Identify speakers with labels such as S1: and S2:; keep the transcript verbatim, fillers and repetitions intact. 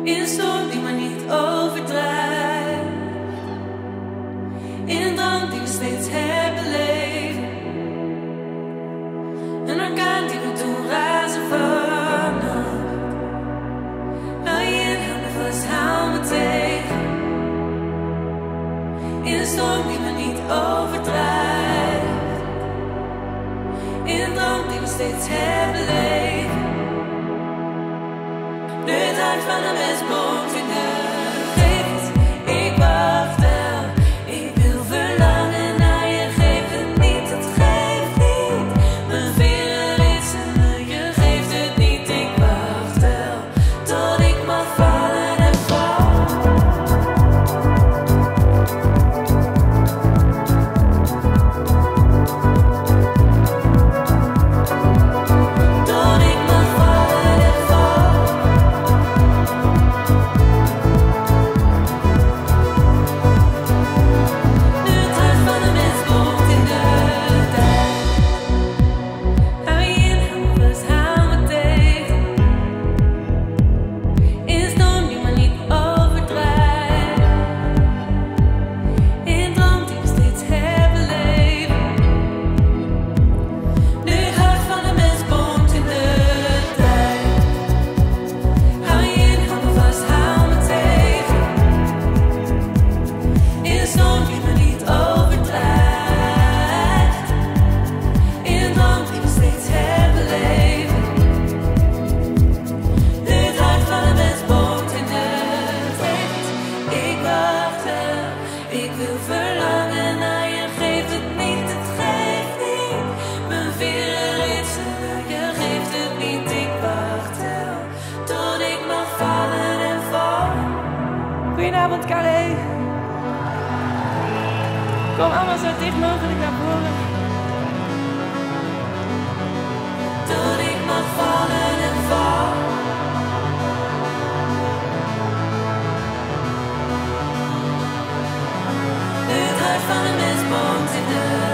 S1: In een storm die maar niet overdrijft, in een droom die we steeds herbeleven, een orkaan die we doen razen vannacht. Hou je in, hou me vast, hou me tegen. In een storm die maar niet overdrijft, in een droom die we steeds herbeleven. Nu het hart van de mens boomt in de geest. Ik wacht wel, ik wil verlangen naar je. Geef het niet, het geeft niet. Mijn veren ritselen, je geeft het niet. Ik wacht wel, tot ik mag vallen en val. Tot ik mag vallen en val. Nu het hart van de mens boomt in de tijd. Hou je in, hou me vast, hou me tegen. In een storm die maar niet overdrijft, in een droom die we steeds herbeleven. Nu het hart van de mens boomt in de tijd. Hou je in, hou me vast, hou me tegen. In een storm die maar niet overdrijft, in een droom die we steeds herbeleven. Nu het hart van de mens boomt in de tijd. Ik wacht wel, ik wil verlangen naar je. Geeft het niet, het geeft niet. Mijn veren ritselen, je geeft het niet. Ik wacht wel, tot ik mag vallen en vallen.
S2: Goedenavond, Carré. Kom allemaal zo dicht mogelijk naar voren.
S1: Tot ik mag vallen en vallen. Nu het hart van de mens boomt in de